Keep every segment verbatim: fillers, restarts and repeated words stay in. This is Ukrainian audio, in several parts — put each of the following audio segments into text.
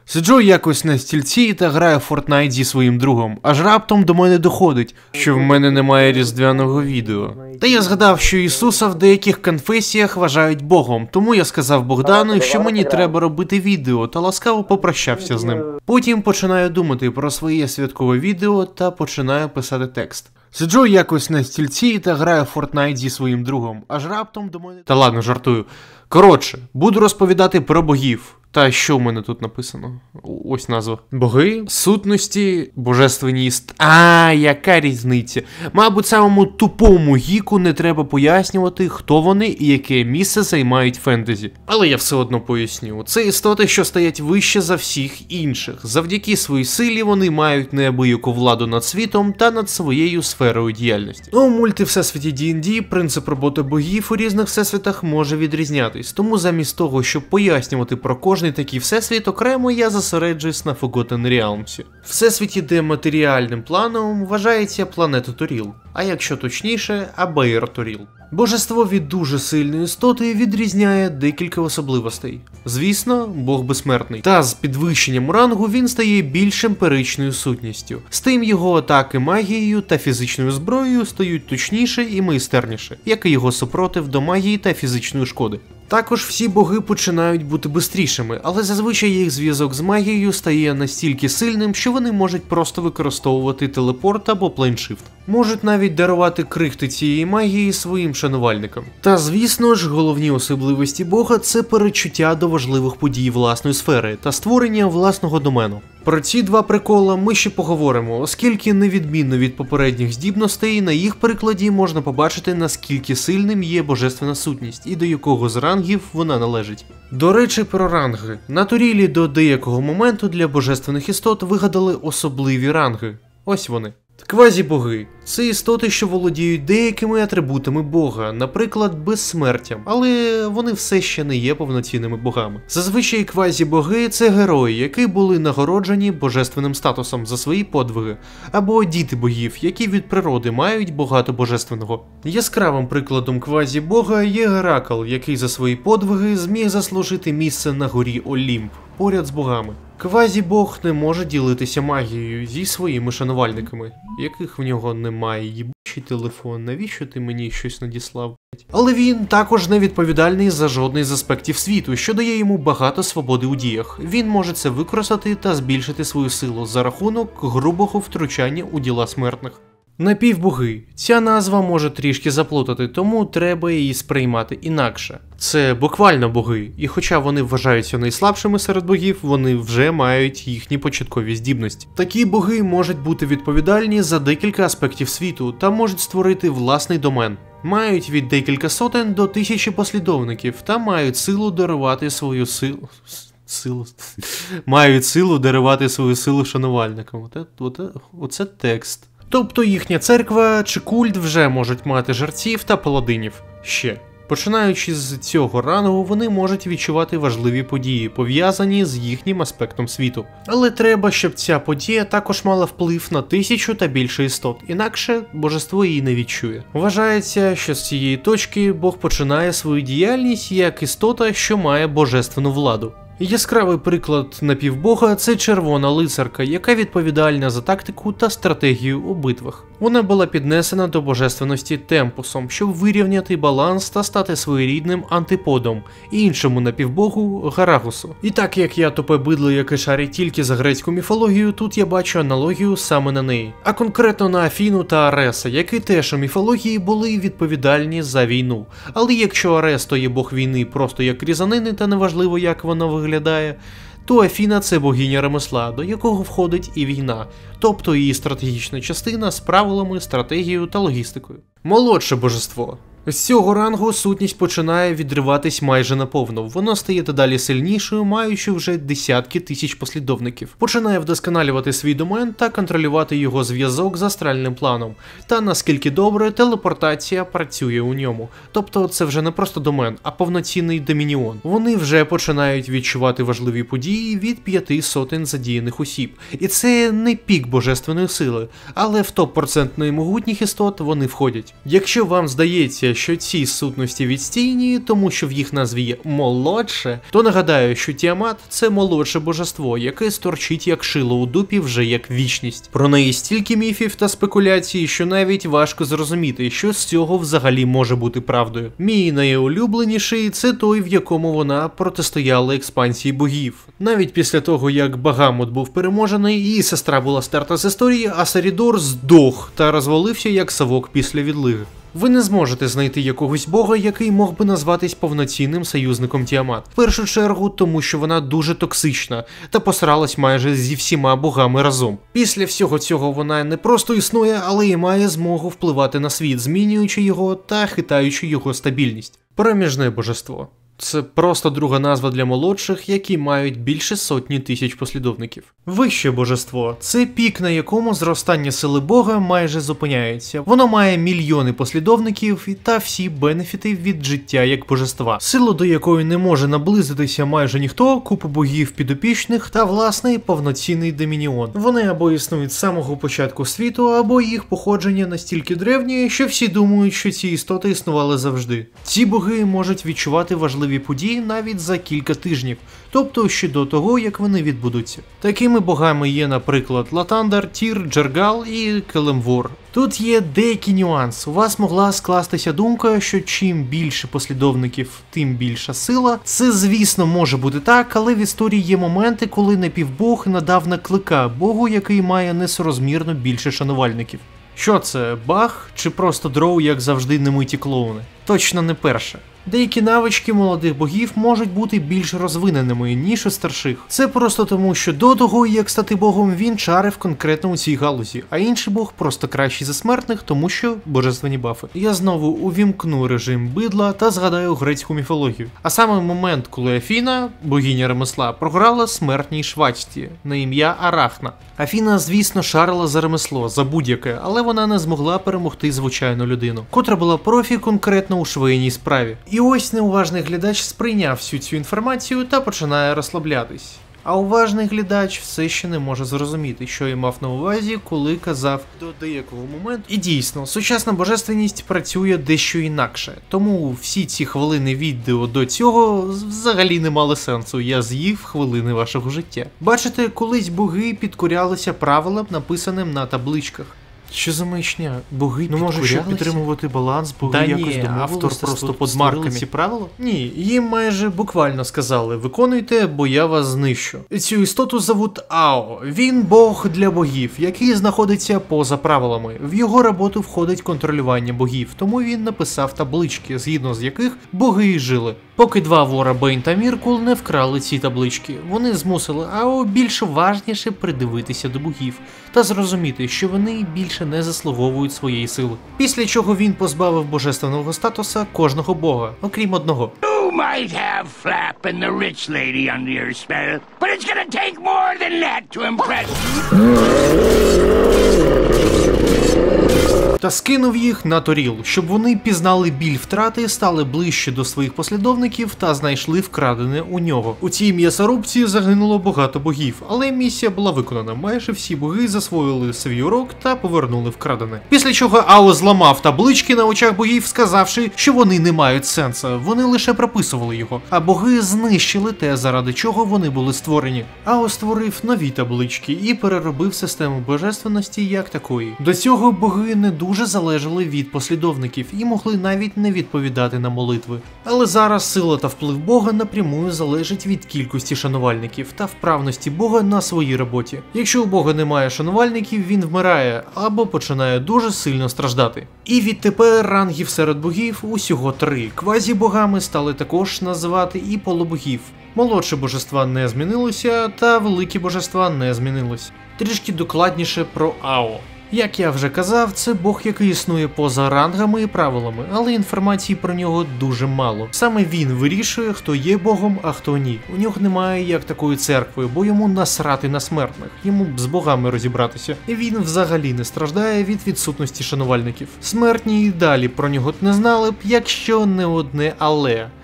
Сиджу якось на стільці та граю в Fortnite зі своїм другом, аж раптом до мене доходить, що в мене немає різдвяного відео. Та я згадав, що Ісуса в деяких конфесіях вважають Богом, тому я сказав Богдану, що мені треба робити відео, та ласкаво попрощався з ним. Потім починаю думати про своє святкове відео та починаю писати текст. Сиджу якось на стільці та граю в Fortnite зі своїм другом, аж раптом до мене... Та ладно, жартую. Коротше, буду розповідати про богів. Та що в мене тут написано? Ось назва. Боги, сутності, божественні іст... А, яка різниця? Мабуть, самому тупому гіку не треба пояснювати, хто вони і яке місце займають фентезі. Але я все одно поясню. Це істоти, що стоять вище за всіх інших. Завдяки своїй силі вони мають неабияку владу над світом та над своєю сферою діяльності. У мульти Всесвіті ді енд ді принцип роботи богів у різних всесвітах може відрізнятись, тому замість того, щоб пояснювати про кожен такий всесвіт окремо, я зосереджуюсь на Forgotten Realms. Всесвіті, де матеріальним планом вважається планета Торіл, а якщо точніше, Абеїр Торіл. Божество від дуже сильної істоти відрізняє декілька особливостей. Звісно, Бог безсмертний. Та з підвищенням рангу він стає більш емпіричною сутністю. З тим його атаки магією та фізичною зброєю стають точніше і майстерніше, як і його супротив до магії та фізичної шкоди. Також всі боги починають бути бистрішими, але зазвичай їх зв'язок з магією стає настільки сильним, що вони можуть просто використовувати телепорт або плейншифт. Можуть навіть дарувати крихти цієї магії своїм шанувальникам. Та звісно ж, головні особливості бога – це перечуття до важливих подій власної сфери та створення власного домену. Про ці два прикола ми ще поговоримо, оскільки невідмінно від попередніх здібностей, на їх прикладі можна побачити, наскільки сильним є божественна сутність і до якого з рангів вона належить. До речі, про ранги. На Торілі до деякого моменту для божественних істот вигадали особливі ранги. Ось вони. Квазібоги – це істоти, що володіють деякими атрибутами Бога, наприклад, безсмертям, але вони все ще не є повноцінними богами. Зазвичай квазібоги – це герої, які були нагороджені божественним статусом за свої подвиги, або діти богів, які від природи мають багато божественного. Яскравим прикладом квазібога є Геракл, який за свої подвиги зміг заслужити місце на горі Олімп, поряд з богами. Квазібог не може ділитися магією зі своїми шанувальниками, яких в нього немає. Їбучий телефон, навіщо ти мені щось надіслав? Але він також не відповідальний за жодний з аспектів світу, що дає йому багато свободи у діях. Він може це використати та збільшити свою силу за рахунок грубого втручання у діла смертних. Напівбоги. Ця назва може трішки заплутати, тому треба її сприймати інакше. Це буквально боги, і хоча вони вважаються найслабшими серед богів, вони вже мають їхні початкові здібності. Такі боги можуть бути відповідальні за декілька аспектів світу та можуть створити власний домен. Мають від декілька сотень до тисячі послідовників та мають силу дарувати свою силу... Силу... мають силу дарувати свою силу шанувальникам. Оце, оце, оце текст. Тобто їхня церква чи культ вже можуть мати жерців та паладинів. Ще. Починаючи з цього рангу, вони можуть відчувати важливі події, пов'язані з їхнім аспектом світу. Але треба, щоб ця подія також мала вплив на тисячу та більше істот, інакше божество її не відчує. Вважається, що з цієї точки Бог починає свою діяльність як істота, що має божественну владу. Яскравий приклад напівбога – це червона лицарка, яка відповідальна за тактику та стратегію у битвах. Вона була піднесена до божественності темпусом, щоб вирівняти баланс та стати своєрідним антиподом іншому напівбогу Гарагусу. І так як я тупе бидло, яке шарить тільки за грецьку міфологію, тут я бачу аналогію саме на неї. А конкретно на Афіну та Ареса, які теж у міфології були відповідальні за війну. Але якщо Арес то є бог війни просто як різанини та неважливо як воно виглядає, то Афіна – це богиня ремесла, до якого входить і війна, тобто її стратегічна частина з правилами, стратегією та логістикою. Молодше божество. З цього рангу сутність починає відриватись майже наповну, воно стає дедалі сильнішою, маючи вже десятки тисяч послідовників. Починає вдосконалювати свій домен та контролювати його зв'язок з астральним планом, та наскільки добре телепортація працює у ньому. Тобто це вже не просто домен, а повноцінний домініон. Вони вже починають відчувати важливі події від п'яти сотень задіяних осіб. І це не пік божественної сили, але в топ процентної могутніх істот вони входять. Якщо вам здається, я, що ці сутності відстійні, тому що в їх назві є молодше, то нагадаю, що Тіамат – це молодше божество, яке сторчить як шило у дупі вже як вічність. Про неї стільки міфів та спекуляцій, що навіть важко зрозуміти, що з цього взагалі може бути правдою. Мій найулюбленіший – це той, в якому вона протистояла експансії богів. Навіть після того, як Багамут був переможений, її сестра була стерта з історії, а Сарідор здох та розвалився як совок після відлиги. Ви не зможете знайти якогось бога, який мог би назватись повноцінним союзником Тіамат. В першу чергу, тому що вона дуже токсична та посралась майже зі всіма богами разом. Після всього цього вона не просто існує, але й має змогу впливати на світ, змінюючи його та хитаючи його стабільність. Проміжне божество. Це просто друга назва для молодших, які мають більше сотні тисяч послідовників. Вище божество – це пік, на якому зростання сили Бога майже зупиняється. Воно має мільйони послідовників та всі бенефіти від життя як божества. Силу, до якої не може наблизитися майже ніхто, купа богів підопічних та власний повноцінний домініон. Вони або існують з самого початку світу, або їх походження настільки древнє, що всі думають, що ці істоти існували завжди. Ці боги можуть відчувати важливі події навіть за кілька тижнів, тобто ще до того, як вони відбудуться. Такими богами є, наприклад, Латандар, Тір, Джергал і Келемвор. Тут є деякий нюанс. У вас могла скластися думка, що чим більше послідовників, тим більша сила. Це, звісно, може бути так, але в історії є моменти, коли напівбог надав наклика богу, який має несорозмірно більше шанувальників. Що це, баг чи просто дроу, як завжди, немиті клоуни? Точно не перше. Деякі навички молодих богів можуть бути більш розвиненими, ніж у старших. Це просто тому, що до того, як стати богом, він чарив конкретно у цій галузі, а інший бог просто кращий за смертних, тому що божественні бафи. Я знову увімкну режим бидла та згадаю грецьку міфологію. А саме момент, коли Афіна, богиня ремесла, програла смертній швачці на ім'я Арахна. Афіна, звісно, шарила за ремесло, за будь-яке, але вона не змогла перемогти звичайну людину, котра була профі конкретно у швейній справі. І ось неуважний глядач сприйняв всю цю інформацію та починає розслаблятись. А уважний глядач все ще не може зрозуміти, що я мав на увазі, коли казав до деякого моменту. І дійсно, сучасна божественність працює дещо інакше, тому всі ці хвилини відео до цього взагалі не мали сенсу, я з'їв хвилини вашого життя. Бачите, колись боги підкорялися правилам, написаним на табличках. Що за маячня? Боги ну, може, щоб підтримувати баланс, боги да якось ні, автор просто подмарками ці правила? Ні, їм майже буквально сказали, виконуйте, бо я вас знищу. Цю істоту зовуть Ао. Він бог для богів, який знаходиться поза правилами. В його роботу входить контролювання богів, тому він написав таблички, згідно з яких боги й жили. Поки два вора Бейн та Міркул не вкрали ці таблички, вони змусили Ао більш уважніше придивитися до богів та зрозуміти, що вони більше не заслуговують своєї сили. Після чого він позбавив божественного статуса кожного бога, окрім одного. You might have Flap and the rich lady under your spell, but it's gonna take more than that to impress Та скинув їх на Торіл, щоб вони пізнали біль втрати, стали ближче до своїх послідовників та знайшли вкрадене у нього. У цій м'ясорубці загинуло багато богів, але місія була виконана. Майже всі боги засвоїли свій урок та повернули вкрадене. Після чого Ао зламав таблички на очах богів, сказавши, що вони не мають сенсу, вони лише прописували його, а боги знищили те, заради чого вони були створені. Ао створив нові таблички і переробив систему божественності як такої. До цього боги не дуже дуже залежали від послідовників і могли навіть не відповідати на молитви. Але зараз сила та вплив Бога напряму залежить від кількості шанувальників та вправності Бога на своїй роботі. Якщо у Бога немає шанувальників, він вмирає або починає дуже сильно страждати. І відтепер рангів серед богів усього три. Квазі-богами стали також називати і полубогів. Молодші божества не змінилися, та великі божества не змінились. Трішки докладніше про Ао. Як я вже казав, це бог, який існує поза рангами і правилами, але інформації про нього дуже мало. Саме він вирішує, хто є богом, а хто ні. У нього немає як такої церкви, бо йому насрати на смертних, йому б з богами розібратися. І він взагалі не страждає від відсутності шанувальників. Смертні і далі про нього не знали б, якщо не одне але.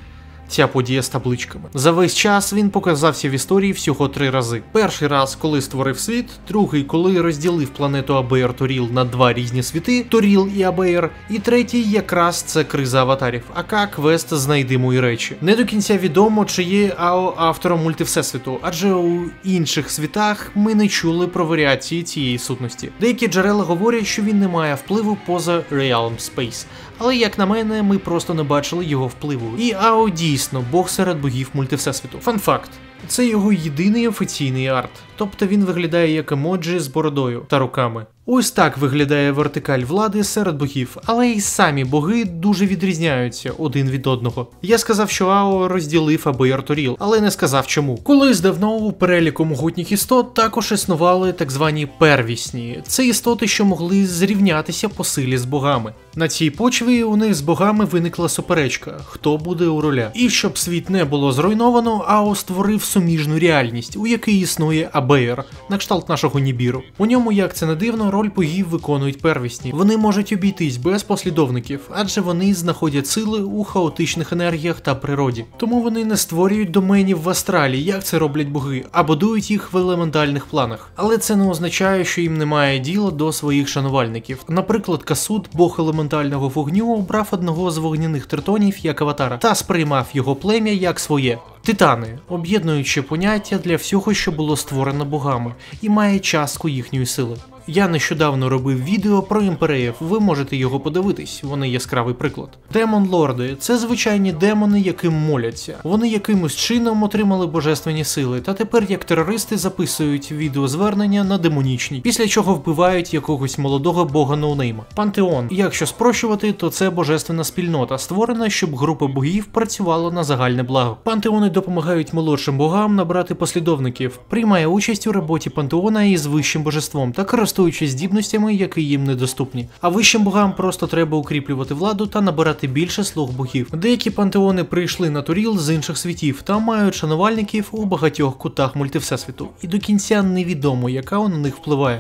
ця подія з табличками. За весь час він показався в історії всього три рази. Перший раз, коли створив світ, другий, коли розділив планету Абеєр Торіл на два різні світи, Торіл і Абеєр, і третій якраз це криза аватарів, ака квест «Знайди мої речі». Не до кінця відомо, чи є АО автором мультивсесвіту, адже у інших світах ми не чули про варіації цієї сутності. Деякі джерела говорять, що він не має впливу поза Realm Space, але як на мене, ми просто не бачили його впливу. І АО дійсно бог серед богів мультивсесвіту. Фан-факт. Це його єдиний офіційний арт, тобто він виглядає як емоджі з бородою та руками. Ось так виглядає вертикаль влади серед богів, але й самі боги дуже відрізняються один від одного. Я сказав, що АО розділив Абеєр Торіл, але не сказав чому. Колись давно у переліку могутніх істот також існували так звані первісні. Це істоти, що могли зрівнятися по силі з богами. На цій почві у них з богами виникла суперечка, хто буде у ролях. І щоб світ не було зруйновано, АО створив суміжну реальність, у якій існує Абеєр, на кшталт нашого Нібіру. У ньому, як це не дивно, роль богів виконують первісні. Вони можуть обійтись без послідовників, адже вони знаходять сили у хаотичних енергіях та природі. Тому вони не створюють доменів в астралі, як це роблять боги, а будують їх в елементальних планах. Але це не означає, що їм немає діла до своїх шанувальників. Наприклад, Касут, бог елементального вогню, обрав одного з вогняних тритонів як аватара та сприймав його плем'я як своє. Титани, об'єднуючи поняття для всього, що було створено богами, і має частку їхньої сили. Я нещодавно робив відео про імпереїв, ви можете його подивитись, вони яскравий приклад. Демон-лорди – це звичайні демони, яким моляться. Вони якимось чином отримали божественні сили, та тепер як терористи записують відеозвернення на демонічні, після чого вбивають якогось молодого бога ноунейма. Пантеон, якщо спрощувати, то це божественна спільнота, створена, щоб група богів працювала на загальне благо. Пантеони допомагають молодшим богам набрати послідовників, приймає участь у роботі пантеона із вищим божеством та користується здібностями, які їм недоступні. А вищим богам просто треба укріплювати владу та набирати більше слуг богів. Деякі пантеони прийшли на Торіл з інших світів та мають шанувальників у багатьох кутах мультивсесвіту. І до кінця невідомо, яка на них впливає.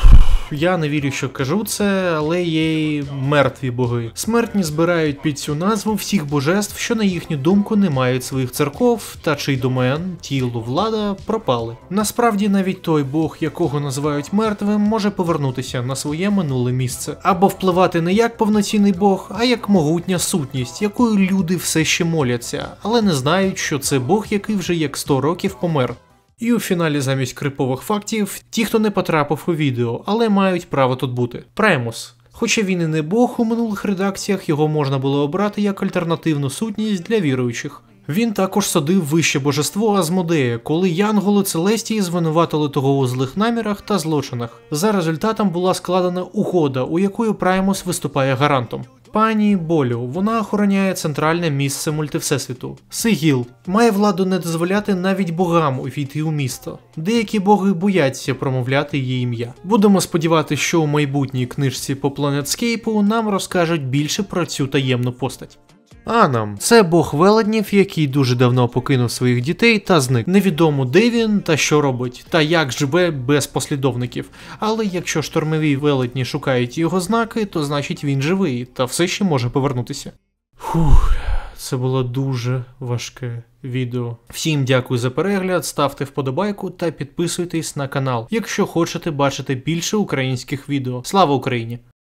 Я не вірю, що кажу це, але є й мертві боги. Смертні збирають під цю назву всіх божеств, що на їхню думку не мають своїх церков, та чий домен, тіло, влада пропали. Насправді навіть той бог, якого називають мертвим, може повернутися на своє минуле місце. Або впливати не як повноцінний бог, а як могутня сутність, якою люди все ще моляться, але не знають, що це бог, який вже як сто років помер. І у фіналі замість крипових фактів, ті, хто не потрапив у відео, але мають право тут бути. Праймус. Хоча він і не бог, у минулих редакціях його можна було обрати як альтернативну сутність для віруючих. Він також садив вище божество Азмодея, коли янголи Целестії звинуватили того у злих намірах та злочинах. За результатом була складена угода, у якої Праймус виступає гарантом. Пані Болю, вона охороняє центральне місце мультивсесвіту. Сигіл має владу не дозволяти навіть богам увійти у місто. Деякі боги бояться промовляти її ім'я. Будемо сподіватися, що у майбутній книжці по Планетскейпу нам розкажуть більше про цю таємну постать. Анам – це бог велетнів, який дуже давно покинув своїх дітей та зник. Невідомо, де він та що робить, та як живе без послідовників. Але якщо штормові велетні шукають його знаки, то значить він живий та все ще може повернутися. Фух, це було дуже важке відео. Всім дякую за перегляд, ставте вподобайку та підписуйтесь на канал, якщо хочете бачити більше українських відео. Слава Україні!